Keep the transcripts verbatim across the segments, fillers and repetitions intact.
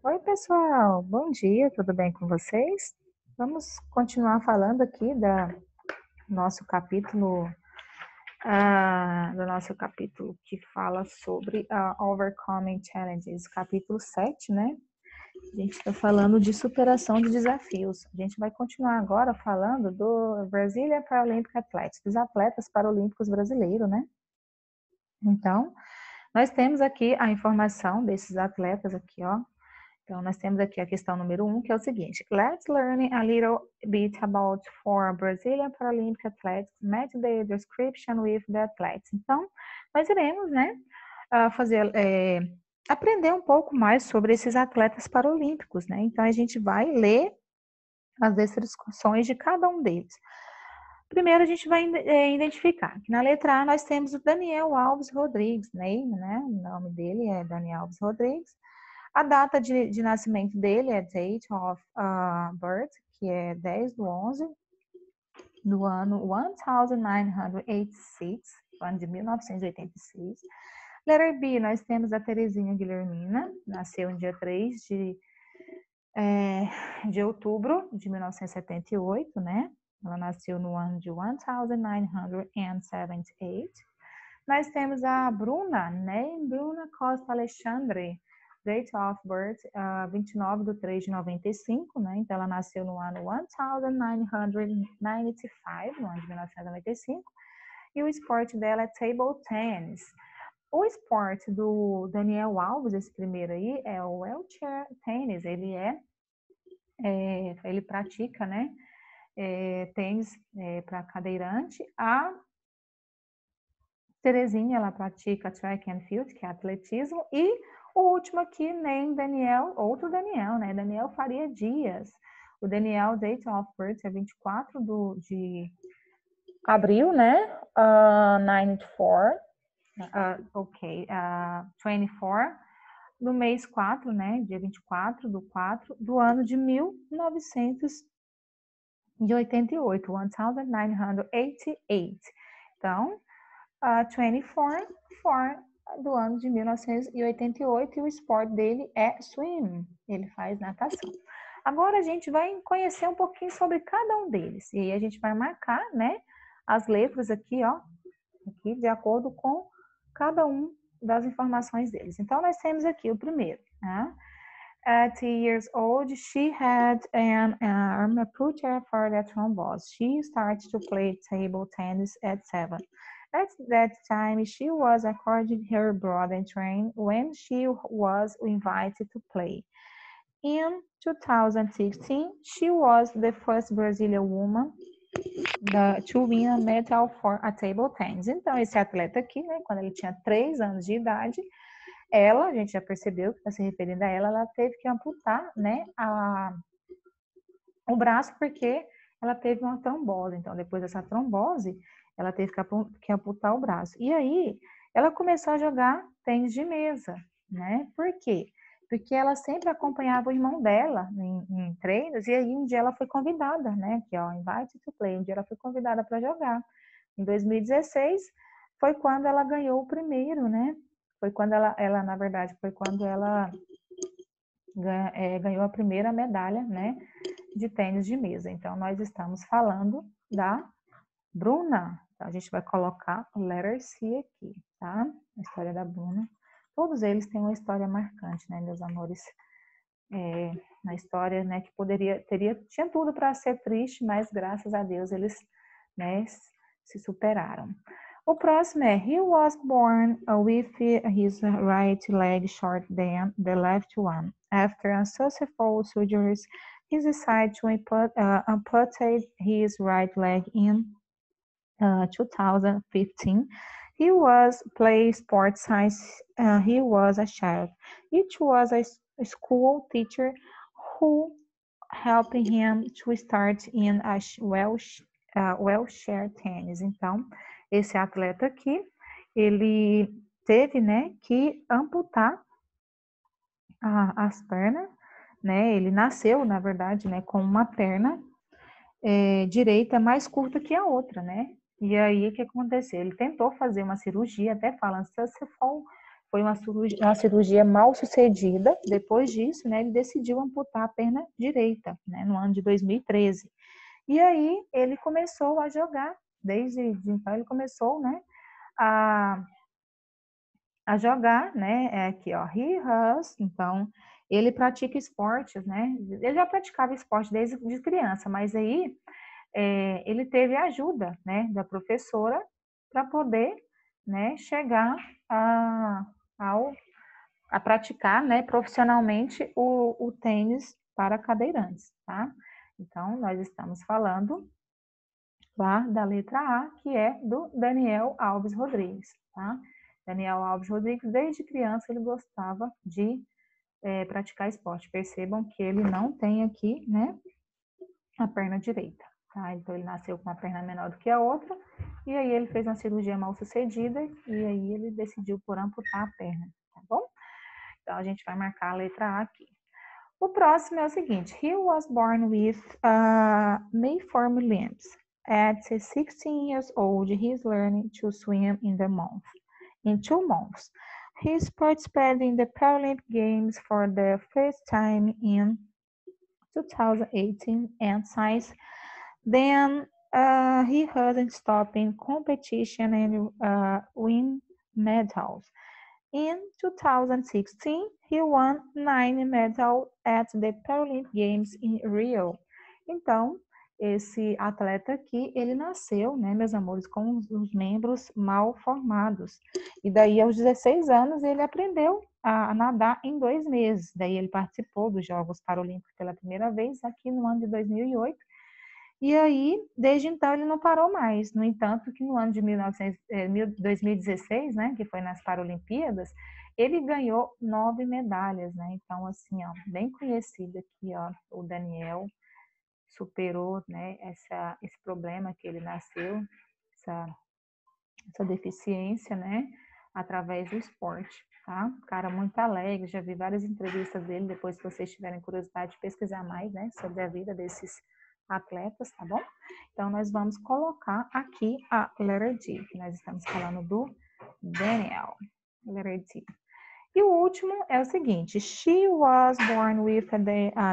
Oi, pessoal. Bom dia, tudo bem com vocês? Vamos continuar falando aqui da nosso capítulo, ah, do nosso capítulo que fala sobre a Overcoming Challenges, capítulo sete, né? A gente está falando de superação de desafios. A gente vai continuar agora falando do Brazilian Paralympic Athletics, dos atletas paralímpicos brasileiros, né? Então, nós temos aqui a informação desses atletas aqui, ó. Então, nós temos aqui a questão número um, que é o seguinte. Let's learn a little bit about four Brazilian Paralympic athletes. Match their description with the athletes. Então, nós iremos, né, fazer, é, aprender um pouco mais sobre esses atletas paralímpicos, né? Então, a gente vai ler as descrições de cada um deles. Primeiro, a gente vai identificar que na letra A nós temos o Daniel Alves Rodrigues, name, né? O nome dele é Daniel Alves Rodrigues. A data de, de nascimento dele é date of uh, birth, que é dez do onze do ano mil novecentos e oitenta e seis, ano de mil novecentos e oitenta e seis. Letter B, nós temos a Terezinha Guilhermina, nasceu no dia três de, é, de outubro de mil novecentos e setenta e oito, né? Ela nasceu no ano de mil novecentos e setenta e oito. Nós temos a Bruna, né? Bruna Costa Alexandre, date of birth, uh, vinte e nove de três de noventa e cinco, né? Então, ela nasceu no ano mil novecentos e noventa e cinco, no ano de mil novecentos e noventa e cinco. E o esporte dela é table tennis. O esporte do Daniel Alves, esse primeiro aí, é o wheelchair tennis. Ele é, é ele pratica, né? É, tênis é, para cadeirante. A Terezinha, ela pratica track and field, que é atletismo. E o último aqui, nem Daniel, outro Daniel, né? Daniel Faria Dias. O Daniel, date of birth, é vinte e quatro de abril, né? Uh, noventa e quatro. Uh, ok. Uh, vinte e quatro. No mês quatro, né? Dia vinte e quatro do quatro do ano de mil novecentos e oitenta e oito. mil novecentos e oitenta e oito. Então, uh, vinte e quatro, quatro do ano de mil novecentos e oitenta e oito, e o esporte dele é swim, ele faz natação. Agora a gente vai conhecer um pouquinho sobre cada um deles, e aí a gente vai marcar, né, as letras aqui, ó, aqui, de acordo com cada um das informações deles. Então, nós temos aqui o primeiro, né? At years old, she had an arm puncture for the thrombus. She started to play table tennis at seven. At that time, she was according her brother train when she was invited to play. In two thousand sixteen, she was the first Brazilian woman to win a medal for a table tennis. Então, esse atleta aqui, né, quando ele tinha três anos de idade, ela, a gente já percebeu que está se referindo a ela, ela teve que amputar, né, a, o braço porque ela teve uma trombose. Então, depois dessa trombose, ela teve que amputar o braço. E aí, ela começou a jogar tênis de mesa, né? Por quê? Porque ela sempre acompanhava o irmão dela em, em treinos, e aí um dia ela foi convidada, né? Aqui, ó, invite to play. Um dia ela foi convidada para jogar. Em dois mil e dezesseis, foi quando ela ganhou o primeiro, né? Foi quando ela, ela na verdade, foi quando ela ganha, é, ganhou a primeira medalha, né, de tênis de mesa. Então, nós estamos falando da Bruna. Então, a gente vai colocar o letter C aqui, tá? A história da Bruna. Todos eles têm uma história marcante, né, meus amores? É, na história, né, que poderia, teria, tinha tudo para ser triste, mas graças a Deus eles, né, se superaram. O próximo é, he was born with his right leg shorter than the left one. After unsuccessful surgeries, he decided to amputate his right leg in uh, two thousand fifteen. He was play sports since uh, he was a child. It was a, a school teacher who helped him to start in a Welsh, uh, wheelchair tennis. Então, esse atleta aqui, ele teve, né, que amputar a, as pernas, né? Ele nasceu, na verdade, né, com uma perna é, direita mais curta que a outra, né? E aí, o que aconteceu? Ele tentou fazer uma cirurgia, até falando, successful, foi uma cirurgia, uma cirurgia mal sucedida. Depois disso, né, ele decidiu amputar a perna direita, né, no ano de dois mil e treze. E aí ele começou a jogar, desde então ele começou, né, a, a jogar, né, é aqui, ó, he has, então ele pratica esportes, né, ele já praticava esporte desde de criança, mas aí é, ele teve ajuda, né, da professora para poder, né, chegar a, ao, a praticar, né, profissionalmente o, o tênis para cadeirantes, tá? Então, nós estamos falando lá da letra A, que é do Daniel Alves Rodrigues, tá? Daniel Alves Rodrigues, desde criança, ele gostava de é, praticar esporte. Percebam que ele não tem aqui, né, a perna direita, tá? Então, ele nasceu com uma perna menor do que a outra, e aí ele fez uma cirurgia mal sucedida, e aí ele decidiu por amputar a perna, tá bom? Então, a gente vai marcar a letra A aqui. O próximo é o seguinte: he was born with uh, malformed limbs. At sixteen years old, he is learning to swim in the month. In two months, he participated in the Paralympic Games for the first time in two thousand eighteen, and since then uh, he hasn't stopped in competition and uh, win medals. In two thousand sixteen, he won nine medals at the Paralympic Games in Rio. Então, esse atleta aqui, ele nasceu, né, meus amores, com os membros mal formados. E daí, aos dezesseis anos, ele aprendeu a nadar em dois meses. Daí, ele participou dos Jogos Paralímpicos pela primeira vez, aqui no ano de dois mil e oito. E aí, desde então, ele não parou mais. No entanto, que no ano de mil e novecentos, eh, dois mil e dezesseis, né, que foi nas Paralimpíadas, ele ganhou nove medalhas, né? Então, assim, ó, bem conhecido aqui, ó, o Daniel superou, né, essa, esse problema que ele nasceu, essa, essa deficiência, né, através do esporte, tá? Cara muito alegre, já vi várias entrevistas dele, depois se vocês tiverem curiosidade de pesquisar mais, né, sobre a vida desses atletas, tá bom? Então, nós vamos colocar aqui a letra D, que nós estamos falando do Daniel, letra D. E o último é o seguinte: she was born with a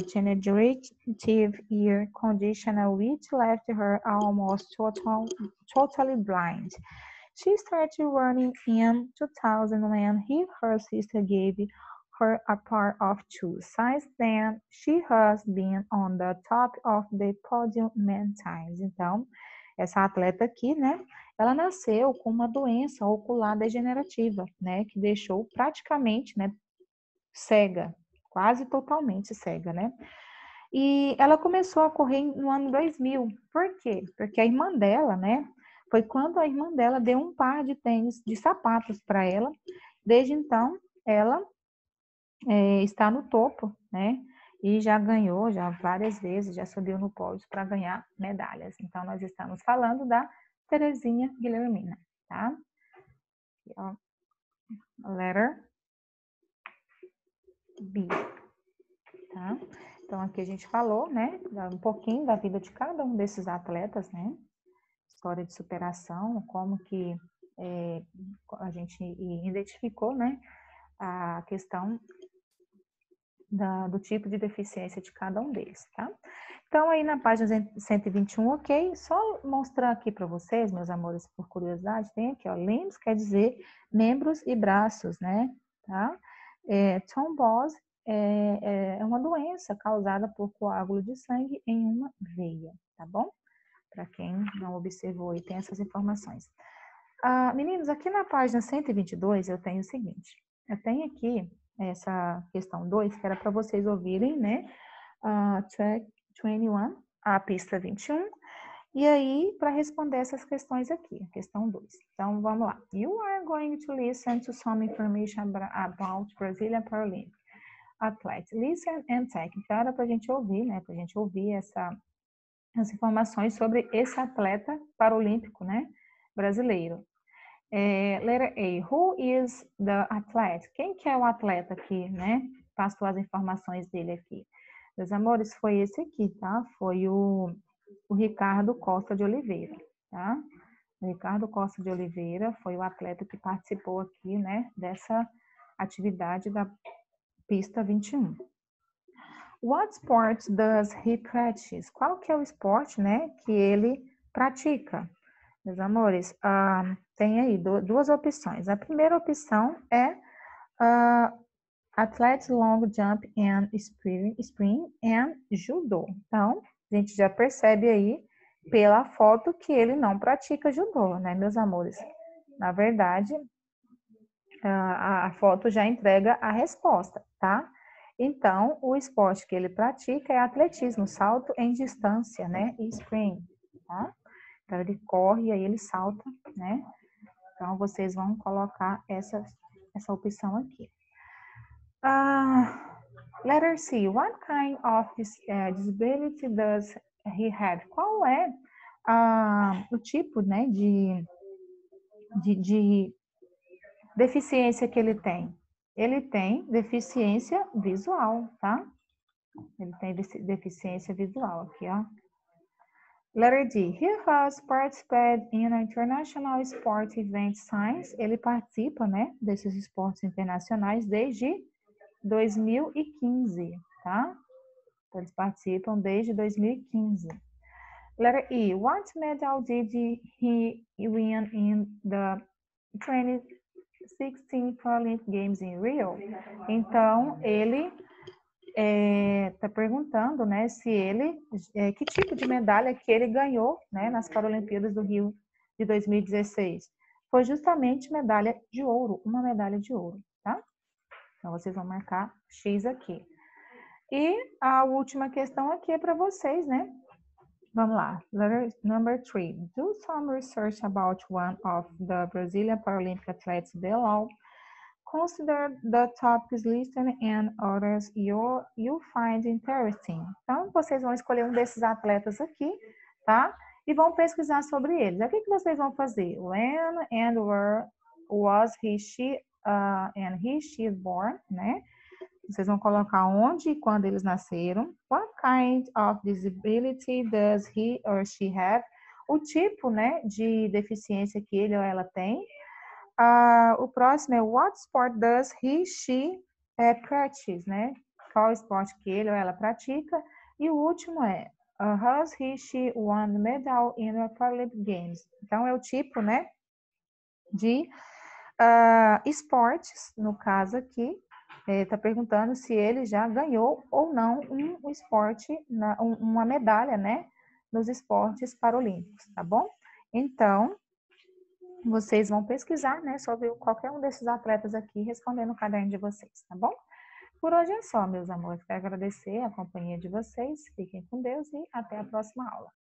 degenerative ear condition which left her almost total, totally blind. She started running in two thousand when he, her sister gave her a pair of shoes. Since then, she has been on the top of the podium many times. Então, essa atleta aqui, né, ela nasceu com uma doença ocular degenerativa, né, que deixou praticamente, né, cega, quase totalmente cega, né? E ela começou a correr no ano dois mil. Por quê? Porque a irmã dela, né, foi quando a irmã dela deu um par de tênis, de sapatos para ela. Desde então, ela é, está no topo, né? E já ganhou, já várias vezes, já subiu no pódio para ganhar medalhas. Então, nós estamos falando da Terezinha Guilhermina, tá? Aqui, ó, letter B, tá? Então, aqui a gente falou, né, um pouquinho da vida de cada um desses atletas, né? História de superação, como que é, a gente identificou, né, a questão da, do tipo de deficiência de cada um deles, tá? Então, aí na página cento e vinte e um, ok? Só mostrar aqui para vocês, meus amores, por curiosidade, tem aqui, ó, limbs quer dizer membros e braços, né? Tá? É, trombose é, é uma doença causada por coágulo de sangue em uma veia, tá bom? Para quem não observou e tem essas informações. Ah, meninos, aqui na página cento e vinte e dois eu tenho o seguinte, eu tenho aqui essa questão dois, que era para vocês ouvirem, né? Uh, track vinte e um, a pista vinte e um, e aí para responder essas questões aqui, a questão dois. Então vamos lá. You are going to listen to some information about Brazilian Paralympic Athletes. Listen and take. Então era para a gente ouvir, né? Para a gente ouvir essa, as informações sobre esse atleta paralímpico, né? Brasileiro. É, letter A, who is the athlete? Quem que é o atleta aqui, né? Passou as informações dele aqui. Meus amores, foi esse aqui, tá? Foi o, o Ricardo Costa de Oliveira, tá? O Ricardo Costa de Oliveira foi o atleta que participou aqui, né? Dessa atividade da pista vinte e um. What sport does he practice? Qual que é o esporte, né, que ele pratica? Meus amores, uh, tem aí duas opções. A primeira opção é uh, Athletics Long Jump and Sprint, Sprint and Judô. Então, a gente já percebe aí pela foto que ele não pratica judô, né, meus amores? Na verdade, a, a foto já entrega a resposta, tá? Então, o esporte que ele pratica é atletismo, salto em distância, né? E sprint, tá? Então, ele corre e aí ele salta, né? Então, vocês vão colocar essa, essa opção aqui. Uh, letter C. What kind of uh, disability does he have? Qual é uh, o tipo, né, de, de, de deficiência que ele tem? Ele tem deficiência visual, tá? Ele tem deficiência visual aqui, ó. Letter D. He has participated in international sport events since. Ele participa, né, desses esportes internacionais desde dois mil e quinze, tá? Então, eles participam desde dois mil e quinze. Letter E. What medal did he win in the twenty sixteen Paralympic Games in Rio? Então, ele está é, perguntando, né, se ele, é, que tipo de medalha que ele ganhou, né, nas Paralimpíadas do Rio de dois mil e dezesseis. Foi justamente medalha de ouro, uma medalha de ouro, tá? Então, vocês vão marcar X aqui. E a última questão aqui é para vocês, né? Vamos lá. Letter number three. Do some research about one of the Brazilian Paralympic athletes below. Consider the topics listed and others you, you find interesting. Então, vocês vão escolher um desses atletas aqui, tá? E vão pesquisar sobre eles. O que, que vocês vão fazer? When and where was he, she, uh, and he, she born, né? Vocês vão colocar onde e quando eles nasceram. What kind of disability does he or she have? O tipo, né, de deficiência que ele ou ela tem. Uh, o próximo é What sport does he, she uh, practice, né? Qual esporte que ele ou ela pratica. E o último é uh, Has he, she won medal in the Paralympic Games? Então, é o tipo, né, de uh, esportes, no caso aqui, está é, perguntando se ele já ganhou ou não um, um esporte, na, um, uma medalha, né, nos esportes paralímpicos, tá bom? Então, vocês vão pesquisar, né, sobre qualquer um desses atletas aqui, respondendo o caderno de vocês, tá bom? Por hoje é só, meus amores. Quero agradecer a companhia de vocês. Fiquem com Deus e até a próxima aula.